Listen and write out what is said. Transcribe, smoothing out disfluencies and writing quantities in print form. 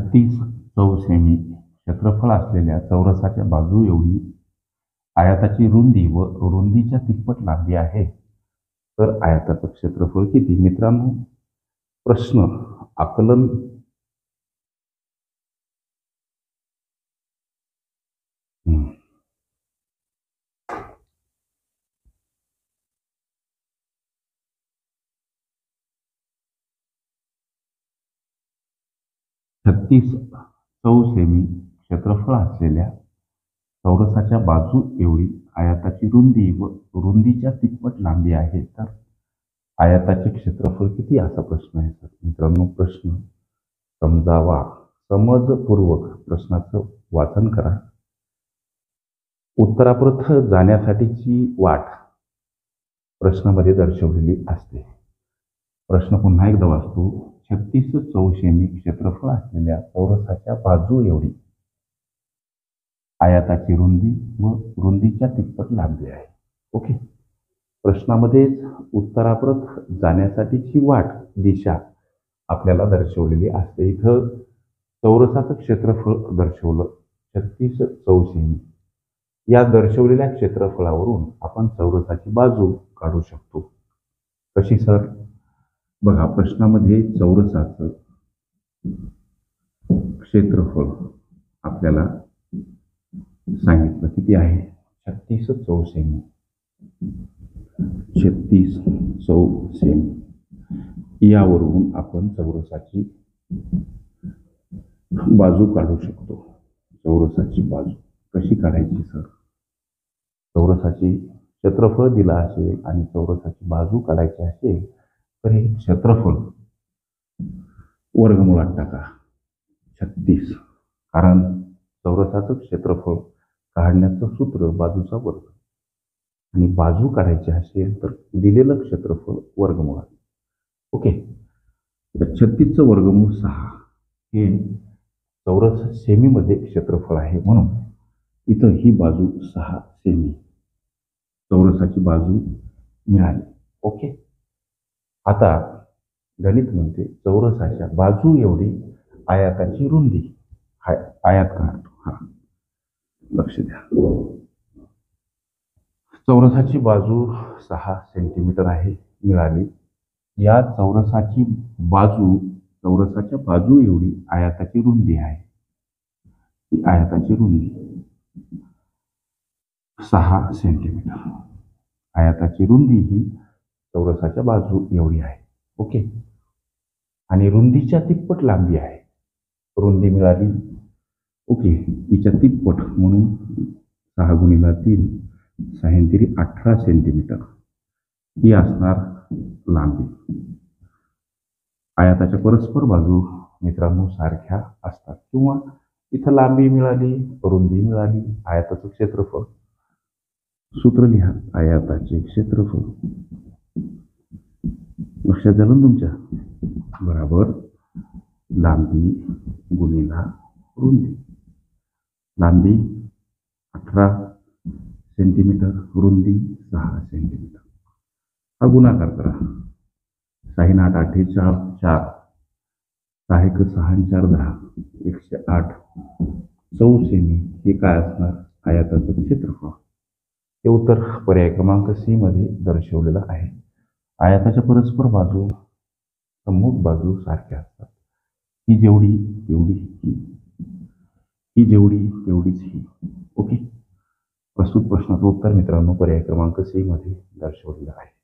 36 चौसेमी क्षेत्रफळ असलेल्या चौरसाच्या बाजू एवढी आयताची रुंदी व रुंदीच्या तिप्पट लांबी आहे. तर आयताचं क्षेत्रफळ किती? मित्रांनो, प्रश्न आकलन 36 चौसेमी क्षेत्रफळ असलेल्या चौरसाच्या बाजू एवढी आयताची रुंदी व रुंदीच्या तिप्पट लांबी आहे. तर आयताचे क्षेत्रफळ किती असा प्रश्न आहे. तर मित्रांनो, प्रश्न समजावा. समजपूर्वक प्रश्नाचं वाचन करा. उत्तरापर्यंत जाण्यासाठीची वाट प्रश्नामध्ये दर्शवलेली असते. प्रश्न पुन्हा एकदा वाचतो. 36 चौसेमी क्षेत्रफळ असलेल्या चौरसाच्या बाजू एवढी आयताची रुंदी व रुंदीच्या तिप्पट लांबी आहे. ओके. प्रश्नामध्येच उत्तरापर्यंत जाण्यासाठीची वाट दिशा आपल्याला दर्शवलेली असते. इथं चौरसाचं क्षेत्रफळ दर्शवलं 36 चौसेमी. या दर्शवलेल्या क्षेत्रफळावरून आपण चौरसाची बाजू काढू शकतो. कशी सर? बघा, प्रश्नामध्ये चौरसाचं क्षेत्रफळ आपल्याला सांगितलं किती आहे? 36 चौसेमी. 36 चौसेमी यावरून आपण चौरसाची बाजू काढू शकतो. चौरसाची बाजू कशी काढायची सर? चौरसाची क्षेत्रफळ दिला असेल आणि चौरसाची बाजू काढायची असेल तर हे क्षेत्रफळ वर्गमुळात टाका 36. कारण चौरसाचं क्षेत्रफळ काढण्याचं सूत्र बाजूचा वर्ग, आणि बाजू काढायची असेल तर दिलेलं क्षेत्रफळ वर्गमुळात. ओके. 36चं वर्गमूळ 6 हे चौरस सेमीमध्ये क्षेत्रफळ आहे, म्हणून इथं ही बाजू 6 सेमी चौरसाची बाजू मिळाली. ओके. आता गणित म्हणते चौरसाच्या बाजू एवढी आयताची रुंदी. आयत काढतो. हा, लक्ष द्या. चौरसाची बाजू 6 सेंटीमीटर आहे मिळाली. या चौरसाच्या बाजू एवढी आयताची रुंदी आहे. ही आयताची रुंदी 6 सेंटीमीटर. आयताची रुंदी ही चौरसाच्या बाजू एवढी आहे. ओके. आणि रुंदीच्या तिप्पट लांबी आहे. रुंदी मिळाली. ओके. हिच्या तिप्पट म्हणून 6 गुणिले 3 6 18 सेंटीमीटर ही असणार लांबी. आयताच्या परस्पर बाजू मित्रांनो सारख्या असतात, किंवा इथं लांबी मिळाली, रुंदी मिळाली, आयताचं क्षेत्रफळ. सूत्र लिहा. आयताचे क्षेत्रफळ लक्षात झालं ना तुमच्या? बरोबर लांबी गुणिला रुंदी. लांबी 18 सेंटीमीटर, रुंदी 6 सेंटीमीटर. हा गुणाकार करा. 6 8 48 4 6 1 6 4 10 108 चौसेमी हे काय असणार? आयताचं क्षेत्रफळ. हे उत्तर पर्याय क्रमांक सी मध्ये दर्शवलेलं आहे. आयताच्या परस्पर बाजू सम्मुख बाजू सारख्या असतात. ही जेवढी तेवढी ही जेवढी तेवढीच ही. ओके. प्रस्तुत प्रश्नाचं उत्तर मित्रांनो पर्याय क्रमांक सी मध्ये दर्शवलेलं आहे.